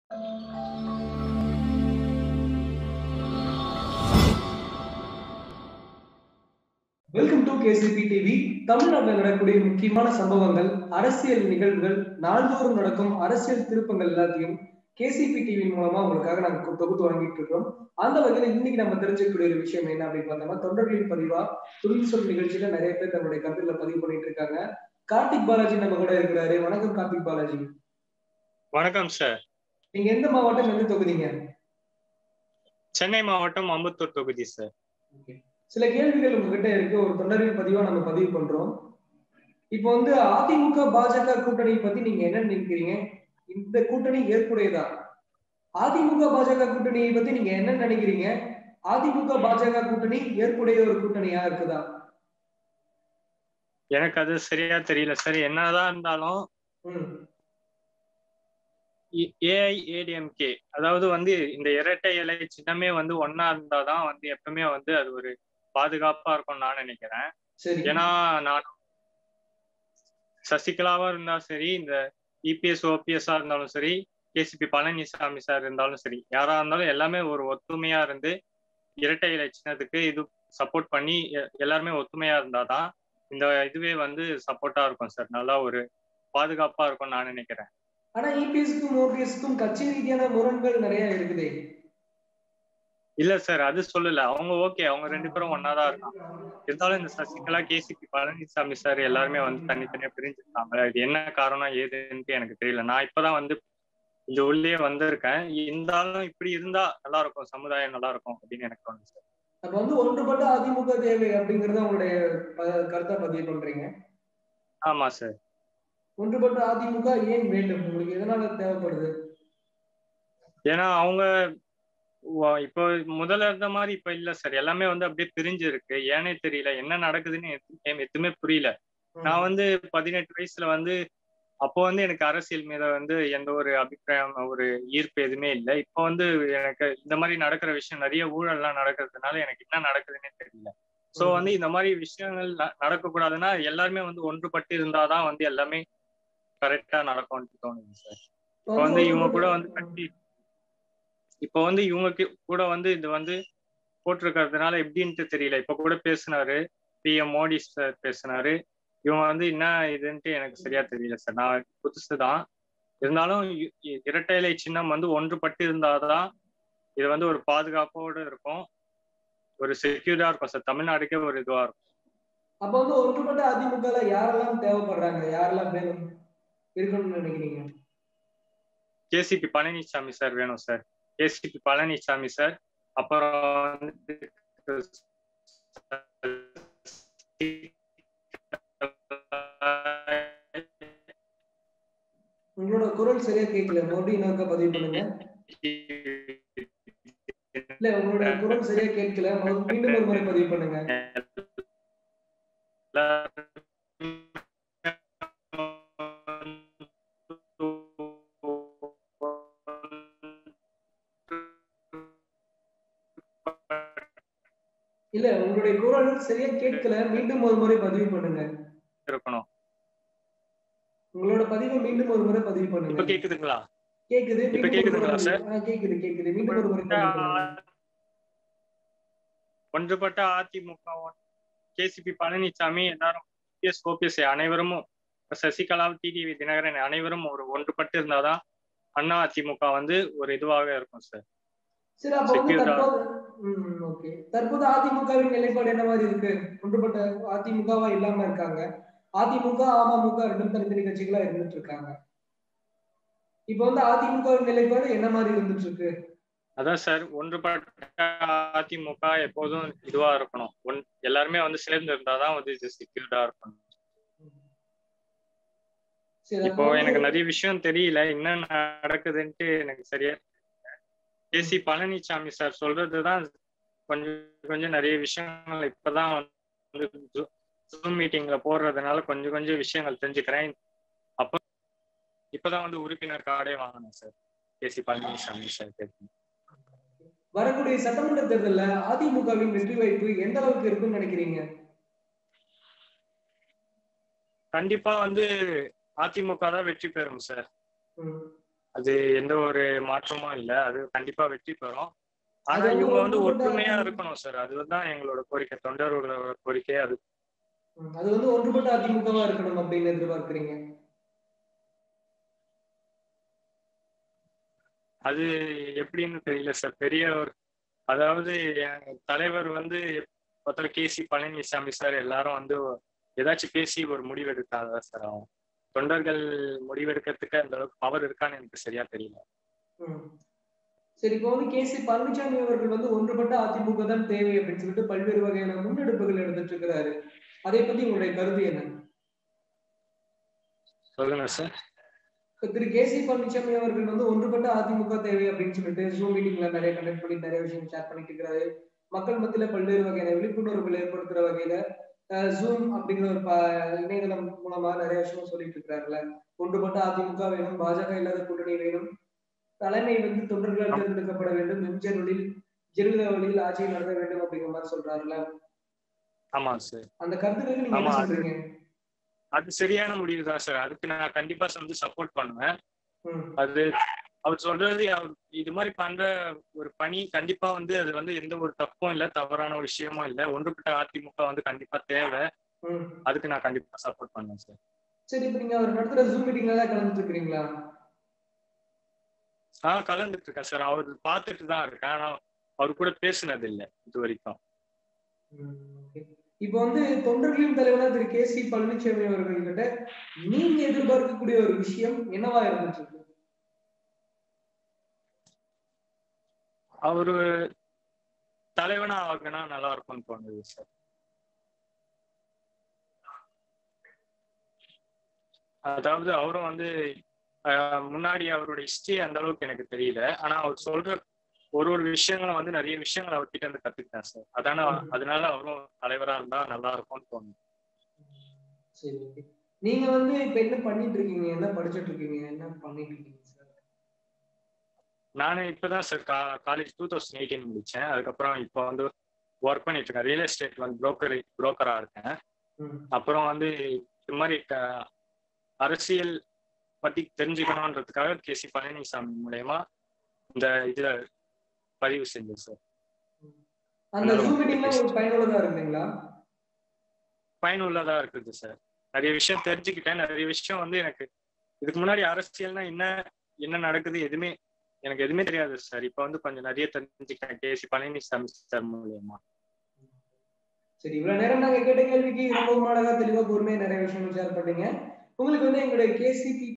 Welcome to KCP TV. தமிழ்நாட்டில் நடக்கக்கூடிய முக்கியமான சம்பவங்கள், அரசியல் நிகழ்வுகள், நாள்தோறும் நடக்கும் அரசியல் திருப்பங்கள் எல்லாத்தையும் கேசிபி டிவி மூலமா உங்களுக்காக நாங்க தொகுத்து வாங்கிட்டு இருக்கோம். அந்த வகையில இன்னைக்கு நம்ம தெரிஞ்சுக்கக்கூடிய ஒரு விஷயம் என்ன அப்படின்னு பார்த்தோம்னா, தொண்டர்களின் பதிவா துணில் சொல் நிகழ்ச்சியில நிறைய பேர் தன்னுடைய கருத்துக்களை பதிவு பண்ணிட்டு இருக்காங்க. கார்த்திக் பாலாஜி நம்ம கூட இருக்கிறாரு. வணக்கம் கார்த்திக் பாலாஜி. வணக்கம் சார். நீங்க எந்த மாவட்டம், எந்த தொகுதிங்க? சென்னை மாவட்டம் அம்பத்தூர் தொகுதி சார். சில கேள்விகள் உங்ககிட்ட இருக்கு, ஒரு தொண்டரின் பதிவா நம்ம பதிவு பண்றோம். இப்போ அதிமுக பாஜக கூட்டணி பத்தி நீங்க என்ன நினைக்கிறீங்க? இந்த கூட்டணி ஏற்புடையதா? அதிமுக பாஜக கூட்டணியை பத்தி நீங்க என்ன நினைக்கிறீங்க? அதிமுக பாஜக கூட்டணி ஏற்புடைய ஒரு கூட்டணியா இருக்குதா? எனக்கு அது சரியா தெரியல சார். என்னதான் இருந்தாலும் ஏஐஏடிஎம்கே, அதாவது இந்த இரட்டை இலை சின்னமே ஒன்னா இருந்தாதான் எப்பவுமே அது ஒரு பாதுகாப்பா இருக்கும் நான் நினைக்கிறேன். ஏன்னா நான் சசிகலாவா இருந்தா சரி, இந்த இபிஎஸ் ஓபிஎஸ்ஆ இருந்தாலும் சரி, கேசிபி பழனிசாமி சார் இருந்தாலும் சரி, யாரா இருந்தாலும் எல்லாமே ஒரு ஒத்துமையா இருந்து இரட்டை இலை சின்னத்துக்கு இது சப்போர்ட் பண்ணி எல்லாருமே ஒத்துமையா இருந்தாதான் இந்த இதுவே சப்போர்ட்டா இருக்கும் சார். நல்லா ஒரு பாதுகாப்பா இருக்கும் நான் நினைக்கிறேன். ஆனா இபிஎஸ்க்கும் ஓபிஎஸ்க்கும் கட்சி ரீதியான முரண்கள் நிறைய இருக்குதே. இல்ல சார், அது சொல்லல. அவங்க ஓகே, அவங்க ரெண்டு பேரும் ஒன்னாதான் இருக்காங்க. இருந்தாலும் இந்த சசிகலா, கேசிபி பழனிசாமி சார் எல்லாருமே தனித்தனியா பிரிஞ்சிருக்காங்க. இது என்ன காரணம் ஏதுன்ட்டு எனக்கு தெரியல. நான் இப்பதான் இந்த உள்ளே வந்திருக்கேன். இருந்தாலும் இப்படி இருந்தா நல்லா இருக்கும், சமுதாயம் நல்லா இருக்கும் அப்படின்னு எனக்கு தோணுது சார். அப்ப ஒன்றுபட்ட அதிமுக தேவை அப்படிங்கறத உங்களுடைய கருத்தை பதிவு பண்றீங்க? ஆமா சார். ஒன்றுபட்ட அதிமுக ஏன் வேண்டும் உங்களுக்கு? எதனால தேவைப்படுது? ஏன்னா அவங்க இப்போ முதல்ல இருந்த மாதிரி இப்ப இல்ல சார். எல்லாமே அப்படியே பிரிஞ்சு இருக்கு. ஏனே தெரியல, என்ன நடக்குதுன்னு எதுவுமே புரியல. நான் 18 வயசுல அப்போ எனக்கு அரசியல் மீத எந்த ஒரு அபிப்பிராயம், ஒரு ஈர்ப்பு எதுவுமே இல்லை. இப்போ எனக்கு இந்த மாதிரி நடக்கிற விஷயம், நிறைய ஊழல்லாம் நடக்கிறதுனால எனக்கு என்ன நடக்குதுன்னே தெரியல. சோ இந்த மாதிரி விஷயங்கள் நடக்கக்கூடாதுன்னா எல்லாருமே ஒன்றுபட்டு இருந்தாதான் எல்லாமே கரெக்டா நடக்கும்னு தோணுது சார். இப்போ இவங்க கூட கட்டி இப்போ இவங்க கூட இது போட்டிருக்கிறதுனால எப்படின்ட்டு தெரியல. இப்ப கூட பேசினாரு, பிஎம் மோடி சார் பேசினாரு. இவங்க என்ன இதுன்ட்டு எனக்கு சரியா தெரியல சார். நான் புதுசுதான். இருந்தாலும் இரட்டை இலை சின்னம் ஒன்றுபட்டு இருந்தாதான் இது ஒரு பாதுகாப்போடு இருக்கும், ஒரு செக்யூர்டா இருக்கும் சார். தமிழ்நாடுக்கே ஒரு இதுவா இருக்கும். அப்ப ஒன்றுபட்ட அதிமுக யாரெல்லாம் தேவைப்படுறாங்க, யாரெல்லாம் வேணும் இருக்கணும்னு நினைக்கிறீங்க? கேசிபி பழனிசாமி சார் வேணும் சார். கேசிபி பழனிசாமி சார், அப்புறம் உங்களோட குரல் சரியா கேட்கல, மறுபடியும் இன்னொருக்க பதிவு பண்ணுங்க. இல்ல, உங்களோட குரல் சரியா கேட்கல, மீண்டும் ஒரு முறை பதிவு பண்ணுங்க. இல்ல, உங்களுடைய குரல் சரியா கேட்கல, மீண்டும் ஒரு முறை பதிவு பண்ணுங்க. இருக்கணும். உங்களோட பதிவை மீண்டும் ஒரு முறை பதிவு பண்ணுங்க. இப்ப கேக்குதுங்களா? கேக்குது. இப்ப கேக்குதுங்களா சார்? கேக்குது. மீண்டும் ஒரு முறை பதிவு பண்ணுங்க. ஒன்றுபட்ட அதிமுக, கேசிபி பழனிசாமி, எல்லாரும் ஓபிஎஸ் அனைவரும், சசிகலா, டிடிவி தினகரன் அனைவரும் ஒரு ஒன்றுபட்டு இருந்தாதான் அண்ணா அதிமுக ஒரு இதுவாக இருக்கும் சார். சரி, அப்ப தற்போது அதிமுகவின் நிலைப்பாடு என்ன மாதிரி இருக்கு? ஒன்றுபட்ட அதிமுகவா இல்லாம இருக்காங்க. அதிமுக, அமமுக ரெண்டும் தனித்தனி கட்சிகளா இருந்துட்டு இருக்காங்க. இப்ப அதிமுகவின் நிலைப்பாடு என்ன மாதிரி இருந்துட்டு இருக்கு? அதான் சார், ஒன்றுபட்ட அதிமுக எப்போதும் இதுவா இருக்கணும். எல்லாருமே சேர்ந்து இருந்தாதான் இது செக்யூர்டா இருக்கணும். இப்போ எனக்கு நிறைய விஷயம் தெரியல, என்ன நடக்குதுன்ட்டு எனக்கு சரியா. கேசி பழனிசாமி சார் சொல்றதுதான் கொஞ்சம் நிறைய விஷயங்கள் இப்பதான் ஜூம் மீட்டிங்ல போடுறதுனால கொஞ்சம் விஷயங்கள் தெரிஞ்சுக்கிறேன். அப்ப இப்பதான் உறுப்பினர் கார்டே வாங்கினேன் சார், கேசி பழனிசாமி சார். வரக்கூடிய சட்டமன்ற தேர்தலில் அதிமுகவின் வெற்றி வாய்ப்பு எந்த அளவுக்கு இருக்குன்னு நினைக்கிறீங்க? கண்டிப்பா அதிமுக தான் வெற்றி பெறும் சார். அது எந்த ஒரு மாற்றமும் இல்லை. அது கண்டிப்பா வெற்றி பெறும். ஆனா அது வந்து இவங்க வந்து ஒன்றுபட்ட ஒற்றுமையா இருக்கணும் சார். அதுதான் எங்களோட கோரிக்கை, தொண்டர்களோட கோரிக்கை அது. அது வந்து ஒன்றுபட்ட அதிமுகவா இருக்கணும் அப்படின்னு எதிர்பார்க்கிறீங்க. அது எப்படின்னு தெரியல சார். பெரிய ஒரு, அதாவது என் தலைவர் வந்து KC பழனிசாமி சார் எல்லாரும் வந்து ஏதாச்சும் பேசி ஒரு முடிவு எடுத்தாங்க சார். அவன் தொண்டர்கள் முடிவெடுக்கிறதுக்கு அந்த அளவுக்கு பவர் இருக்கான்னு எனக்கு சரியா தெரியல. சரி, இப்போ வந்து KC பழனிசாமி அவர்கள் வந்து ஒன்றுபட்ட அதிமுக தான் தேவை அப்படின்னு சொல்லிட்டு பல்வேறு வகையான முன்னெடுப்புகள் எடுத்துட்டு இருக்கிறாரு. அதை பத்தி உங்களுடைய கருத்து என்ன? சொல்லுங்க சார். திரு KC பழனிசாமி அவர்கள் வந்து ஒன்றுபட்ட அதிமுக தேவை அப்படின்னு சொல்லிட்டு ஜூம் மீட்டிங்ல நிறைய கண்டக்ட் பண்ணி நிறைய விஷயம் ஷேர் பண்ணிட்டு இருக்கிறாரு. மக்கள் மத்தியில பல்வேறு வகையான விழிப்புணர்வுகள் ஏற்படுத்துற வகையில ஜூம் அப்படிங்கிற ஒரு இணையதளம் மூலமா நிறைய விஷயம் சொல்லிட்டு இருக்கிறாருல. ஒன்றுபட்ட அதிமுக வேணும், பாஜக இல்லாத கூட்டணி வேணும், தலைமை வந்து தொண்டர்களால் தேர்ந்தெடுக்கப்பட வேண்டும், எம்ஜிஆர் வழியில் ஜெயலலிதா வழியில் ஆட்சியை நடத்த வேண்டும் அப்படிங்கிற மாதிரி சொல்றாருல. ஆமா சார். அந்த கருத்துக்களுக்கு நீங்க என்ன சொல்றீங்க? அது சரியான முடிவு தான் சார். அதுக்கு நான் கண்டிப்பா வந்து சப்போர்ட் பண்ணுவேன். அது அவர் சொல்றது, இது மாதிரி பண்ற ஒரு பணி கண்டிப்பா வந்து அது வந்து எந்த ஒரு தப்பும் இல்லை, தவறான ஒரு விஷயமும் இல்லை. ஒன்றுபட்ட அதிமுக வந்து கண்டிப்பா தேவை. அதுக்கு நான் கண்டிப்பா சப்போர்ட் பண்ணுவேன் சார். சரி, இப்ப நீங்க அவர் நடத்துற ஜூம் மீட்டிங்ல தான் கலந்துட்டு இருக்கீங்களா? கலந்துட்டு இருக்கேன் சார். அவர் பார்த்துட்டு தான் இருக்கேன். ஆனா அவர் கூட பேசுனது இல்லை இது வரைக்கும். இப்ப வந்து தொண்டர்களின் தலைவனா திரு KC பழனிசாமி அவர்கள் கிட்ட நீங்க எதிர்பார்க்கக்கூடிய ஒரு விஷயம் என்னவா இருந்துச்சு? அவரு தலைவனா ஆகுனா நல்லா இருக்கும்னு தோணுது சார். அதாவது அவரும் வந்து முன்னாடி அவருடைய ஹிஸ்டரி அந்த அளவுக்கு எனக்கு தெரியல. ஆனா அவர் சொல்ற ஒரு விஷயங்களும் வந்து நிறைய விஷயங்கள் அவர்கிட்ட இருந்து கத்துக்கிட்டேன் சார். அதனால அவரும் தலைவரா இருந்தா நல்லா இருக்கும்னு தோணுது. சரி, நீங்க வந்து இப்ப என்ன பண்ணிட்டு இருக்கீங்க? என்ன படிச்சுட்டு இருக்கீங்க? என்ன பண்ணிட்டு இருக்கீங்க சார்? நானு இப்பதான் சார் காலேஜ் 2018 முடிச்சேன். அதுக்கப்புறம் இப்போ வந்து ஒர்க் பண்ணிட்டு இருக்கேன். ரியல் எஸ்டேட் வந்து புரோக்கரா இருக்கேன். அப்புறம் வந்து இது மாதிரி அரசியல் பத்தி தெரிஞ்சுக்கணும்ன்றதுக்காக KC பழனிசாமி மூலயமா இந்த இதுல பதிவு செஞ்சேன் சார். அந்த ஜூம் மீட்டிங்ல உங்களுக்கு பயனுள்ளதா இருக்குங்களா? பயனுள்ளதா இருக்குது சார். நிறைய விஷயம் தெரிஞ்சுக்கிட்டேன். நிறைய விஷயம் வந்து எனக்கு இதுக்கு முன்னாடி அரசியல்னா என்ன நடக்குது எனக்கு எதுவுமே தெரியாது சார். இப்ப வந்து கொஞ்சம் நிறைய தெரிஞ்சுக்கிட்டேன் KC பழனிசாமி சார் மூலியமா. சரி, இவ்வளவு நேரம் நாங்க கேட்ட கேள்விக்கு ரொம்ப அழகா தெளிவா பொறுமையா நிறைய விஷயங்கள் ஷேர் பண்ணீங்க. உங்களுக்கு வந்து எங்களுடைய KCP